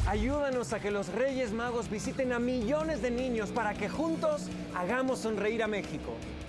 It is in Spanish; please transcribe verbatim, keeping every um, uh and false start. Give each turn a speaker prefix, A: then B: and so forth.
A: Ayúdanos a que los Reyes Magos visiten a millones de niños para que juntos hagamos sonreír a México.